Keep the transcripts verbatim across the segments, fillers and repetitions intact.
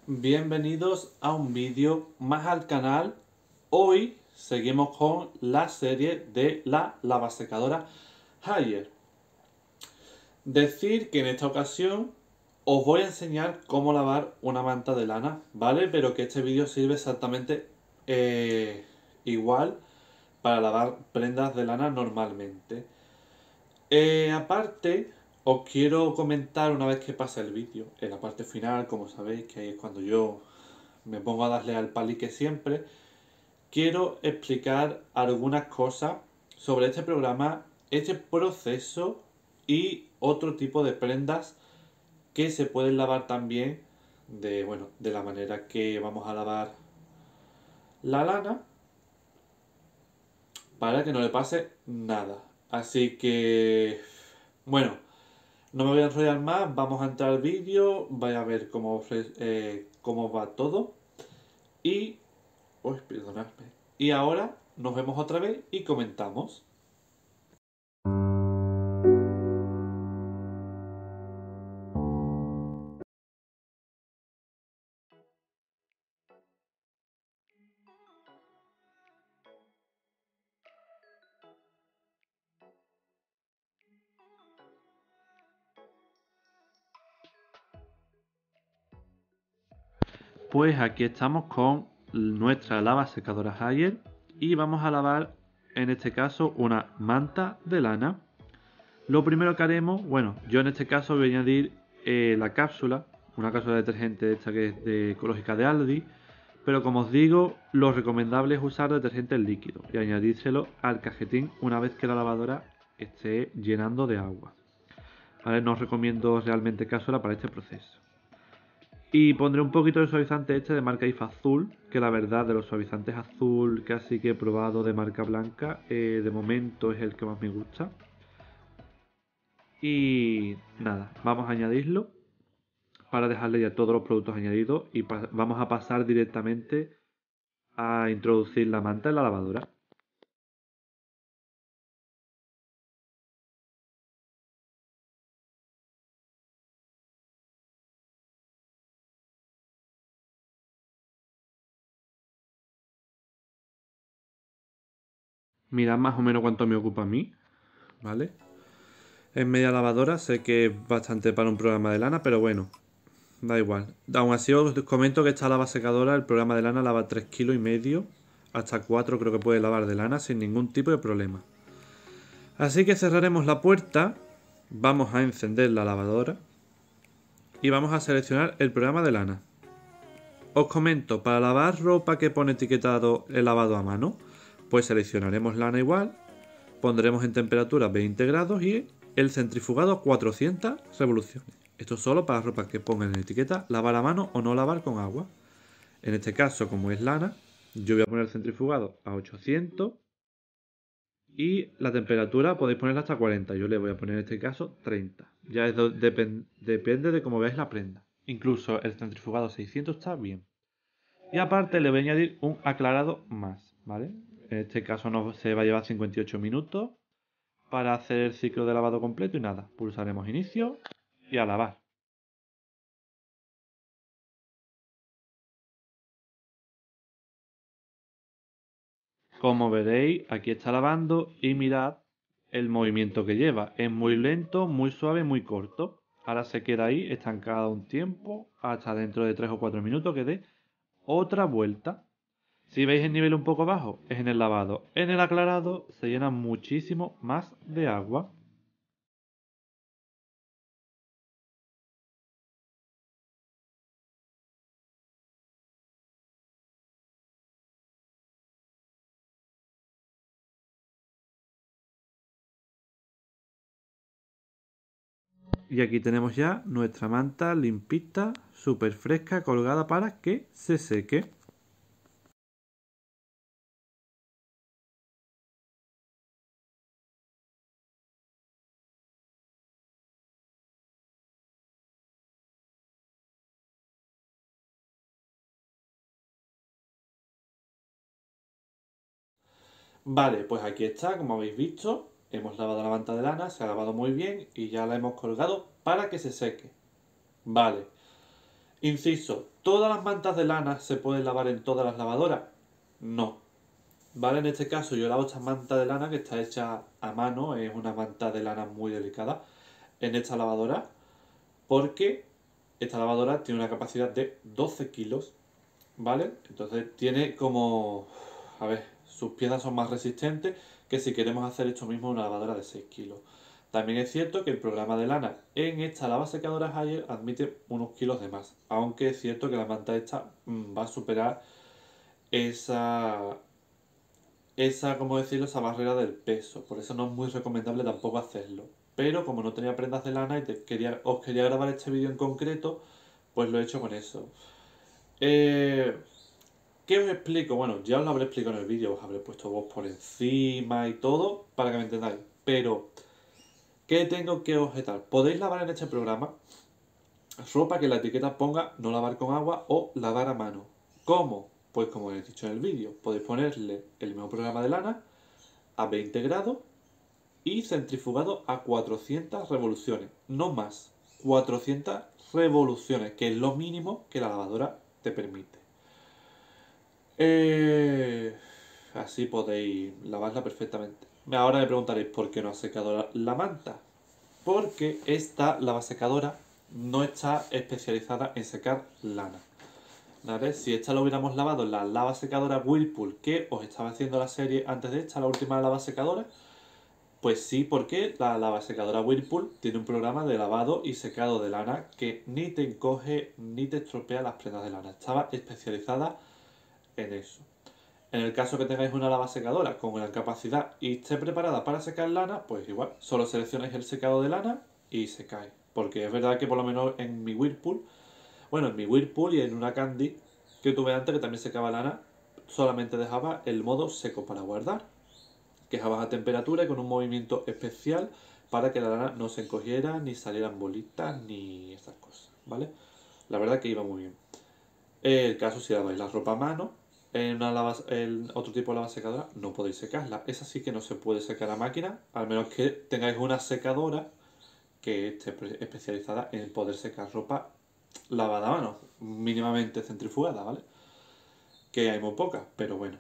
Bienvenidos a un vídeo más al canal. Hoy seguimos con la serie de la lavasecadora Haier. Decir que en esta ocasión os voy a enseñar cómo lavar una manta de lana, ¿vale? Pero que este vídeo sirve exactamente eh, igual para lavar prendas de lana normalmente. Eh, aparte, os quiero comentar una vez que pase el vídeo, en la parte final, como sabéis, que ahí es cuando yo me pongo a darle al palique siempre, quiero explicar algunas cosas sobre este programa, este proceso y otro tipo de prendas que se pueden lavar también de, bueno, de la manera que vamos a lavar la lana para que no le pase nada. Así que, bueno, no me voy a enrollar más, vamos a entrar al vídeo, vaya a ver cómo, eh, cómo va todo y... Uy, perdonadme. Y ahora nos vemos otra vez y comentamos. Pues aquí estamos con nuestra lava secadora Haier y vamos a lavar en este caso una manta de lana. Lo primero que haremos, bueno, yo en este caso voy a añadir eh, la cápsula, una cápsula de detergente esta que es de ecológica de Aldi, pero como os digo, lo recomendable es usar detergente líquido y añadírselo al cajetín una vez que la lavadora esté llenando de agua. ¿Vale? No os recomiendo realmente cápsula para este proceso. Y pondré un poquito de suavizante este de marca I F A Azul, que la verdad de los suavizantes azul casi que he probado de marca blanca, eh, de momento es el que más me gusta. Y nada, vamos a añadirlo para dejarle ya todos los productos añadidos y vamos a pasar directamente a introducir la manta en la lavadora. Mirad más o menos cuánto me ocupa a mí, ¿vale? En media lavadora, sé que es bastante para un programa de lana, pero bueno, da igual. Aún así os comento que esta lava secadora, el programa de lana lava tres kilos y medio, hasta cuatro creo que puede lavar de lana sin ningún tipo de problema. Así que cerraremos la puerta, vamos a encender la lavadora y vamos a seleccionar el programa de lana. Os comento, para lavar ropa que pone etiquetado el lavado a mano, pues seleccionaremos lana igual, pondremos en temperatura veinte grados y el centrifugado a cuatrocientas revoluciones. Esto es solo para ropa que pongan en etiqueta lavar a mano o no lavar con agua. En este caso, como es lana, yo voy a poner el centrifugado a ochocientos y la temperatura podéis ponerla hasta cuarenta. Yo le voy a poner en este caso treinta. Ya es depend, depende de cómo veáis la prenda. Incluso el centrifugado a seiscientos está bien. Y aparte le voy a añadir un aclarado más, ¿vale? En este caso no se va a llevar cincuenta y ocho minutos para hacer el ciclo de lavado completo y nada. Pulsaremos inicio y a lavar. Como veréis, aquí está lavando y mirad el movimiento que lleva. Es muy lento, muy suave, muy corto. Ahora se queda ahí estancada un tiempo, hasta dentro de tres o cuatro minutos que dé otra vuelta. Si veis el nivel un poco bajo, es en el lavado. En el aclarado se llena muchísimo más de agua. Y aquí tenemos ya nuestra manta limpita, súper fresca, colgada para que se seque. Vale, pues aquí está, como habéis visto, hemos lavado la manta de lana, se ha lavado muy bien y ya la hemos colgado para que se seque. Vale, inciso, ¿Todas las mantas de lana se pueden lavar en todas las lavadoras? No. ¿Vale? En este caso yo lavo esta manta de lana que está hecha a mano, es una manta de lana muy delicada, en esta lavadora, porque esta lavadora tiene una capacidad de doce kilos, ¿vale? Entonces tiene como... A ver, sus piezas son más resistentes que si queremos hacer esto mismo en una lavadora de seis kilos. También es cierto que el programa de lana en esta lavasecadora Haier admite unos kilos de más, aunque es cierto que la manta esta mm, va a superar esa, esa, ¿cómo decirlo?, esa barrera del peso. Por eso no es muy recomendable tampoco hacerlo. Pero como no tenía prendas de lana y te quería, os quería grabar este vídeo en concreto, pues lo he hecho con eso. Eh, ¿Qué os explico? Bueno, ya os lo habré explicado en el vídeo, os habré puesto voz por encima y todo, para que me entendáis. Pero, ¿qué tengo que objetar? Podéis lavar en este programa ropa que la etiqueta ponga no lavar con agua o lavar a mano. ¿Cómo? Pues como he dicho en el vídeo, podéis ponerle el mismo programa de lana a veinte grados y centrifugado a cuatrocientas revoluciones, no más, cuatrocientas revoluciones, que es lo mínimo que la lavadora te permite. Eh, así podéis lavarla perfectamente. Ahora me preguntaréis por qué no ha secado la, la manta. Porque esta lavasecadora no está especializada en secar lana. ¿Vale? Si esta lo hubiéramos lavado en la lava secadora Whirlpool que os estaba haciendo la serie antes de esta, la última lava secadora, pues sí, porque la lava secadora Whirlpool tiene un programa de lavado y secado de lana que ni te encoge ni te estropea las prendas de lana. Estaba especializada en eso. En el caso que tengáis una lava secadora con gran capacidad y esté preparada para secar lana, pues igual, solo seleccionáis el secado de lana y secáis. Porque es verdad que por lo menos en mi Whirlpool, bueno, en mi Whirlpool y en una Candy que tuve antes que también secaba lana, solamente dejaba el modo seco para guardar, que es a baja temperatura y con un movimiento especial para que la lana no se encogiera, ni salieran bolitas, ni esas cosas, ¿vale? La verdad que iba muy bien. El caso si laváis la ropa a mano, en, una lava, en otro tipo de lava secadora no podéis secarla. Esa sí que no se puede secar a máquina, al menos que tengáis una secadora que esté especializada en poder secar ropa lavada a mano, mínimamente centrifugada, ¿vale? Que hay muy pocas, pero bueno.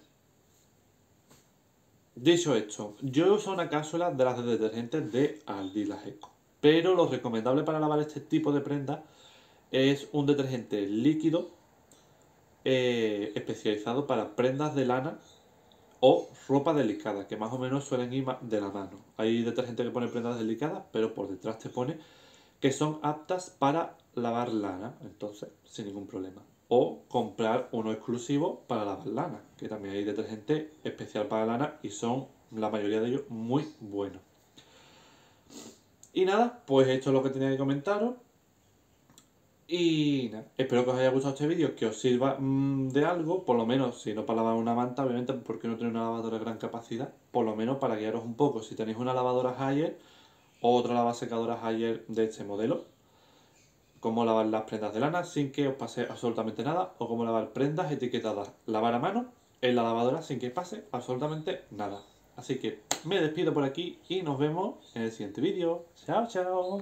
Dicho esto, yo uso una cápsula de las de detergentes de Aldi, las Eco. Pero lo recomendable para lavar este tipo de prendas es un detergente líquido eh, especializado para prendas de lana o ropa delicada, que más o menos suelen ir de la mano. Hay detergente que pone prendas delicadas, pero por detrás te pone que son aptas para lavar lana, entonces sin ningún problema. O comprar uno exclusivo para lavar lana, que también hay detergente especial para lana y son la mayoría de ellos muy buenos. Y nada, pues esto es lo que tenía que comentaros. Y nada, espero que os haya gustado este vídeo, que os sirva mmm, de algo, por lo menos, si no para lavar una manta, obviamente porque no tiene una lavadora de gran capacidad, por lo menos para guiaros un poco. Si tenéis una lavadora Haier o otra lavasecadora Haier de este modelo, cómo lavar las prendas de lana sin que os pase absolutamente nada, o cómo lavar prendas etiquetadas lavar a mano en la lavadora sin que pase absolutamente nada. Así que me despido por aquí y nos vemos en el siguiente vídeo. Chao, chao.